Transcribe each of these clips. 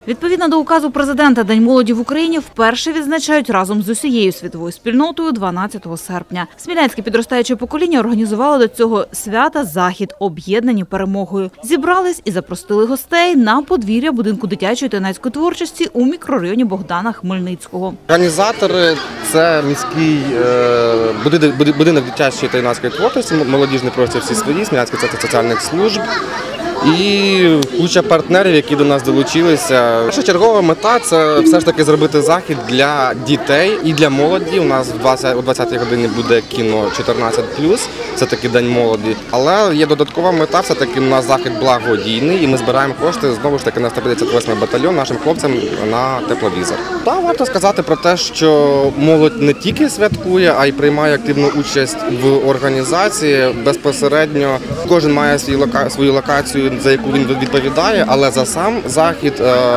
Відповідно до указу президента, День молоді в Україні вперше відзначають разом з усією світовою спільнотою 12 серпня. Смілянське підростаюче покоління організувало до цього свята захід, об'єднані перемогою. Зібрались і запросили гостей на подвір'я будинку дитячої та юнацької творчості у мікрорайоні Богдана Хмельницького. Організатори – це міський будинок дитячої та юнацької творчості, молодіжний простір всі свої, Смілянський центр соціальних служб. І куча партнерів, які до нас долучилися. Першочергова мета – це все ж таки зробити захід для дітей і для молоді. У нас о 20-й годині буде кіно 14+, це такий День молоді. Але є додаткова мета, все-таки у нас захід благодійний і ми збираємо кошти знову ж таки на 158-й батальйон нашим хлопцям на тепловізор. Та варто сказати про те, що молодь не тільки святкує, а й приймає активну участь в організації. Безпосередньо кожен має свою локацію, за яку він відповідає, але за сам захід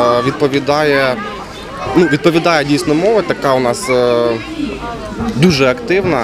відповідає дійсно молодь, така у нас дуже активна.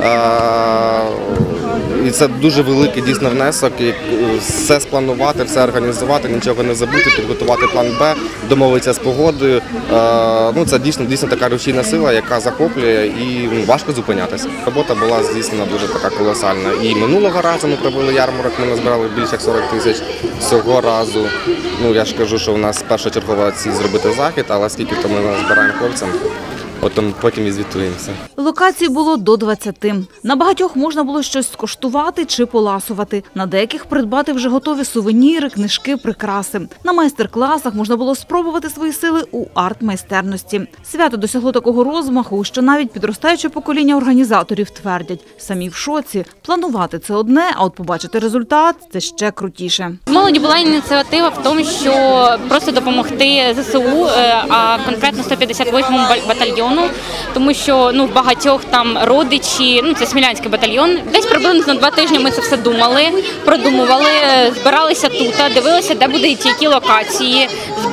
І це дуже великий дійсно внесок, і все спланувати, все організувати, нічого не забути, підготувати план Б, домовитися з погодою. Це дійсно така рушійна сила, яка захоплює і важко зупинятися. Робота була здійснена дуже така колосальна. І минулого разу ми провели ярмарок, ми назбирали більше як 40 тисяч цього разу. Я ж кажу, що у нас першочергова ціль зробити захід, але скільки то ми назбираємо хлопцям, потім і звітуємося. Локацій було до 20. На багатьох можна було щось скуштувати чи поласувати. На деяких придбати вже готові сувеніри, книжки, прикраси. На майстер-класах можна було спробувати свої сили у арт-майстерності. Свято досягло такого розмаху, що навіть підростаюче покоління організаторів твердять – самі в шоці. Планувати – це одне, а от побачити результат – це ще крутіше. В молоді була ініціатива в тому, що просто допомогти ЗСУ, а конкретно 158-му батальйону. Тому що в багатьох там родичі, це Смілянський батальйон. Десь приблизно на 2 тижні ми це все думали, продумували, збиралися тут, дивилися, де будуть які локації,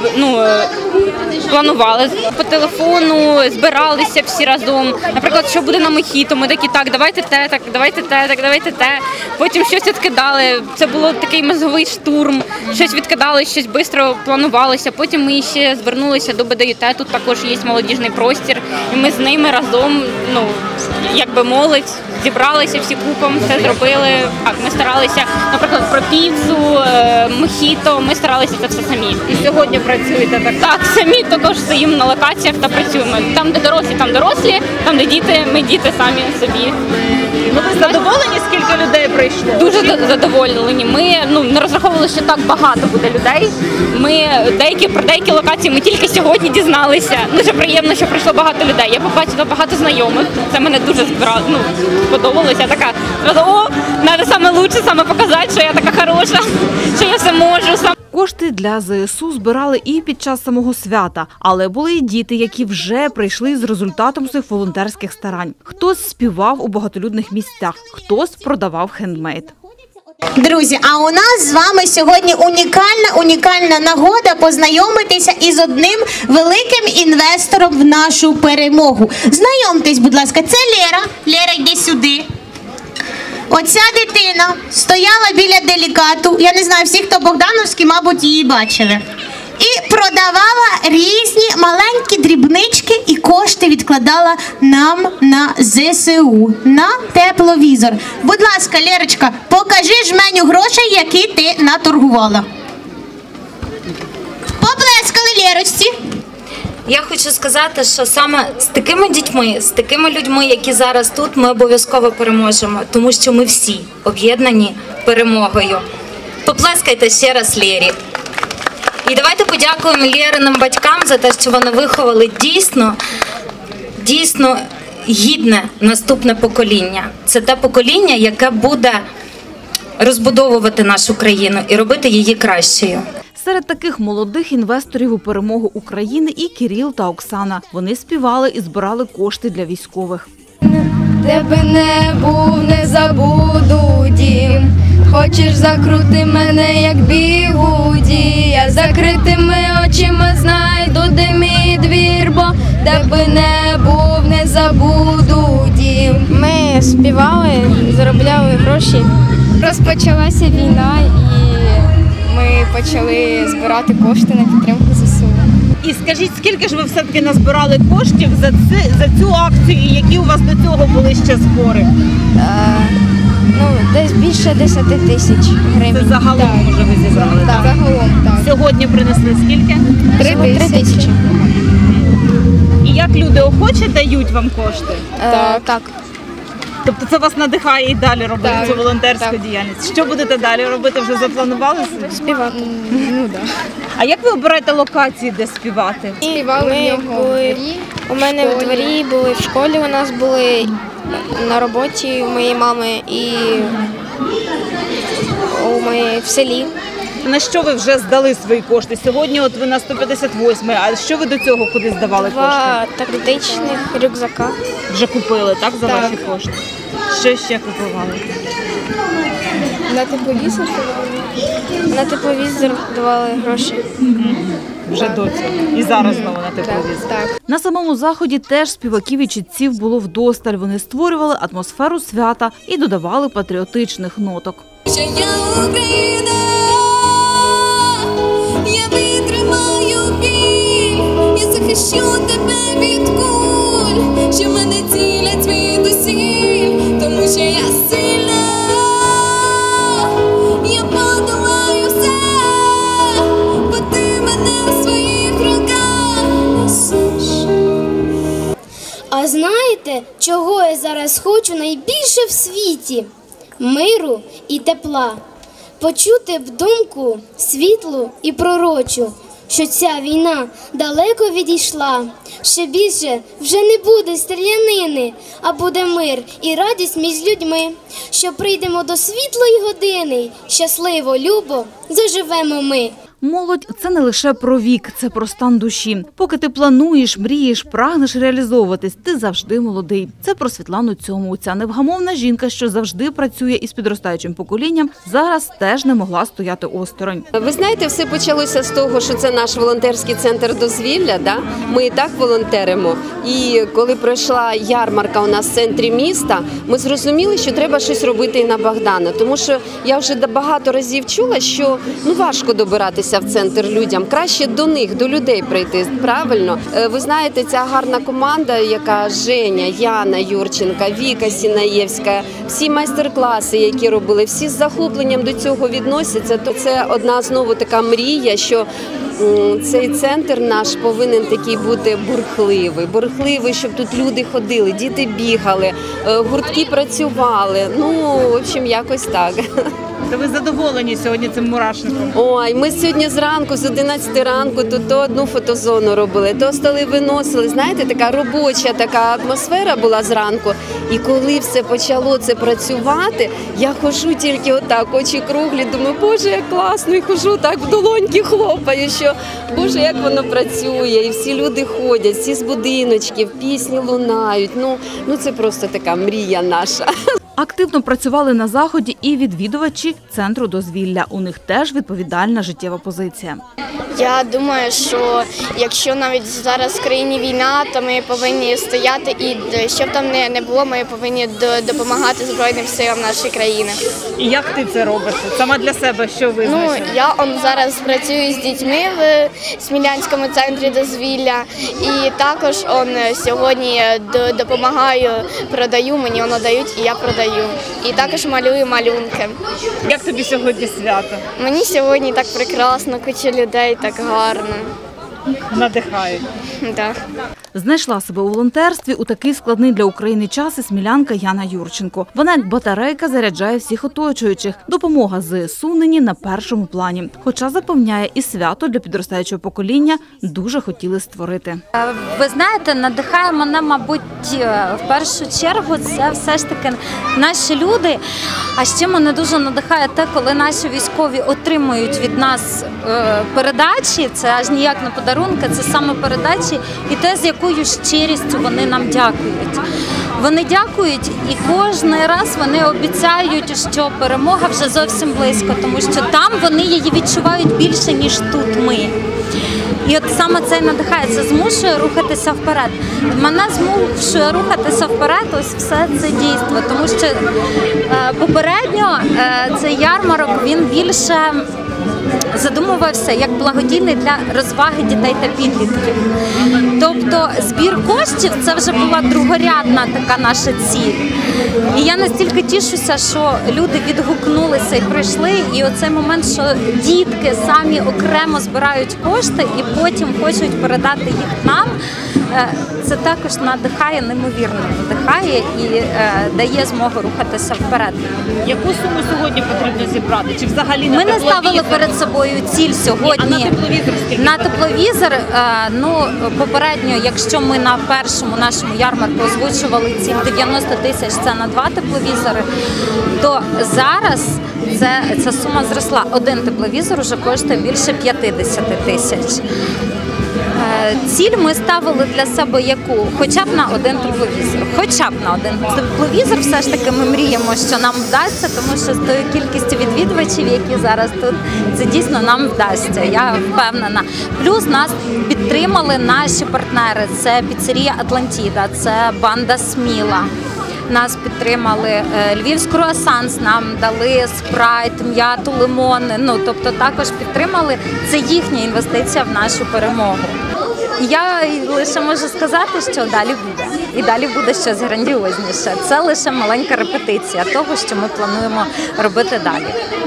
планували по телефону, збиралися всі разом. Наприклад, що буде на Мохіто, ми такі, так, давайте те, так, давайте те, так, давайте те. Потім щось відкидали, це був такий мозговий штурм, щось відкидали, щось швидко планувалося. Потім ми ще звернулися до БДЮТ, тут також є молодіжний простір. І ми з ними разом, якби молодь, зібралися всі купом, все зробили. Ми старалися, наприклад, про піцу, Мохіто, ми старалися це все самі. І сьогодні працюєте так? Так, самі також стоїмо на локаціях та працюємо. Там, де дорослі, там дорослі, там, де діти, ми діти самі собі. Ви задоволені, скільки людей прийшло? Дуже задоволені. Ми не розраховували, що так багато буде людей. Про деякі локації ми тільки сьогодні дізналися. Дуже приємно, що прийшло багато людей. Я побачила багато знайомих. Це мене дуже сподобалося. Я така, треба саме лучше, саме показати, що я така хороша, що я все можу. Кошти для ЗСУ збирали і під час самого свята, але були і діти, які вже прийшли з результатом своїх волонтерських старань. Хтось співав у багатолюдних місцях, хтось продавав хендмейд. Друзі, а у нас з вами сьогодні унікальна нагода познайомитися із одним великим інвестором в нашу перемогу. Знайомтесь, будь ласка, це Лера. Лера, йди сюди. Оця дитина стояла біля делікату, я не знаю, всі, хто богдановські, мабуть, її бачили. І продавала різні маленькі дрібнички і кошти відкладала нам на ЗСУ, на тепловізор. Будь ласка, Лерочка, покажи жменю грошей, які ти наторгувала. Поплескали Лерочці. Я хочу сказати, що саме з такими дітьми, з такими людьми, які зараз тут, ми обов'язково переможемо, тому що ми всі об'єднані перемогою. Поплескайте ще раз Лері. І давайте подякуємо Лєриним батькам за те, що вони виховали дійсно гідне наступне покоління. Це те покоління, яке буде розбудовувати нашу країну і робити її кращою. Серед таких молодих інвесторів у перемогу України і Кирил та Оксана. Вони співали і збирали кошти для військових. Де би не був, не забуду дім. Хочеш закрути мене, як бігуді. Я закритими очима знайду, де мій двір, бо де би не був, не забуду дім. Ми співали, заробляли гроші. Розпочалася війна і ми почали збирати кошти на підтримку ЗСУ. І скажіть, скільки ж ви все-таки назбирали коштів за цю акцію і які у вас до цього були ще збори? Десь більше 10 тисяч гривень. Це загалом вже ви зібрали, так? Загалом, так. Сьогодні принесли скільки? 3 тисячі. І як люди охоче дають вам кошти? Так. Тобто це вас надихає і далі робити Так, цю волонтерську так. діяльність. Що будете далі робити? Вже запланували собі? Співати. А як ви обираєте локації, де співати? Співали в нього в дворі. У мене в дворі були, в школі у нас були, на роботі у моєї мами і в селі. На що ви вже здали свої кошти? Сьогодні от ви на 158-й, а що ви до цього куди здавали кошти? 2 тактичних рюкзака. Вже купили, так, за Так. ваші кошти? Що ще купували? На тепловізор. На тепловізор давали гроші. Вже до цього. І зараз знову на тепловізор. Так. На самому заході теж співаків і читців було вдосталь. Вони створювали атмосферу свята і додавали патріотичних ноток. Що я Україна, я витримаю біль, я захищу тебе від куль, що мене цілять звідусіль, тому що я сильна, я подолаю все, бо ти мене у своїх руках несеш. А знаєте, чого я зараз хочу найбільше в світі? Миру і тепла. Почути в думку світлу і пророчу, що ця війна далеко відійшла. Ще більше вже не буде стрілянини, а буде мир і радість між людьми. Що прийдемо до світлої години, щасливо, любо заживемо ми. Молодь – це не лише про вік, це про стан душі. Поки ти плануєш, мрієш, прагнеш реалізовуватись, ти завжди молодий. Це про Світлану Цьому. Ця невгамовна жінка, що завжди працює із підростаючим поколінням, зараз теж не могла стояти осторонь. Ви знаєте, все почалося з того, що це наш волонтерський центр дозвілля. Да? Ми і так волонтеримо. І коли пройшла ярмарка у нас в центрі міста, ми зрозуміли, що треба щось робити і на Богдана. Тому що я вже багато разів чула, що важко добиратися в центр людям. Краще до них, до людей прийти, правильно? Ви знаєте, ця гарна команда, яка Женя, Яна Юрченка, Віка Сінаєвська, всі майстер-класи, які робили, всі з захопленням до цього відносяться. То це одна знову така мрія, що цей центр наш повинен такий бути бурхливий, щоб тут люди ходили, діти бігали, гуртки працювали. В общем, якось так. Та ви задоволені сьогодні цим мурашником? Ой, ми сьогодні зранку, з 11 ранку, тут то одну фотозону робили, то столи виносили. Знаєте, така робоча така атмосфера була зранку. І коли все почало це працювати, я хожу тільки отак, очі круглі, думаю, Боже, як класно, і хожу так в долоньки хлопаю, що, Боже, як воно працює, і всі люди ходять, всі з будиночків, пісні лунають. Ну це просто така мрія наша. Активно працювали на заході і відвідувачі центру дозвілля. У них теж відповідальна життєва позиція. Я думаю, що якщо навіть зараз в країні війна, то ми повинні стояти і щоб там не було, ми повинні допомагати Збройним силам нашої країни. І як ти це робиш? Сама для себе що визначила? Я зараз працюю з дітьми в Смілянському центрі дозвілля і також сьогодні допомагаю, продаю, мені воно дають і я продаю. І також малюю малюнки. Як тобі сьогодні свято? Мені сьогодні так прекрасно, куча людей, так гарно. Надихають. Так. Знайшла себе у волонтерстві у такий складний для України час і смілянка Яна Юрченко. Вона як батарейка заряджає всіх оточуючих. Допомога ЗСУ нині на першому плані. Хоча запевняє, і свято для підростаючого покоління дуже хотіли створити. Ви знаєте, надихає мене, мабуть, в першу чергу це все ж таки наші люди. А ще мене дуже надихає те, коли наші військові отримують від нас передачі, це аж ніяк не подарунки, це саме передачі і те, з якою щирістю вони нам дякують. Вони дякують і кожен раз вони обіцяють, що перемога вже зовсім близько, тому що там вони її відчувають більше, ніж тут ми. І от саме це надихає, це змушує рухатися вперед. Мене змушує рухатися вперед ось все це дійство, тому що попередньо цей ярмарок, він більше задумувався як благодійний для розваги дітей та підлітків. Тобто збір коштів – це вже була другорядна така наша ціль. І я настільки тішуся, що люди відгукнулися і прийшли, і оцей момент, що дітки самі окремо збирають кошти і потім хочуть передати їх нам, це також надихає, неймовірно надихає і дає змогу рухатися вперед. Яку суму сьогодні потрібно зібрати? Чи взагалі Ми не ставили перед собою ціль сьогодні. А на тепловізор скільки? На тепловізор, попередньо, якщо ми на першому нашому ярмарку озвучували ціль 90 тисяч, це на 2 тепловізори, то зараз ця сума зросла. Один тепловізор вже коштує більше 50 тисяч. Ціль ми ставили для себе яку? Хоча б на один тепловізор. Хоча б на один тепловізор все ж таки ми мріємо, що нам вдасться, тому що з тою кількістю відвідувачів, які зараз тут, це дійсно нам вдасться, я впевнена. Плюс нас підтримали наші партнери, це піцерія «Атлантіда», це банда «Сміла». Нас підтримали Львівський круасанс, нам дали спрайт, м'яту, лимони. Тобто також підтримали. Це їхня інвестиція в нашу перемогу. Я лише можу сказати, що далі буде. І далі буде щось грандіозніше. Це лише маленька репетиція того, що ми плануємо робити далі.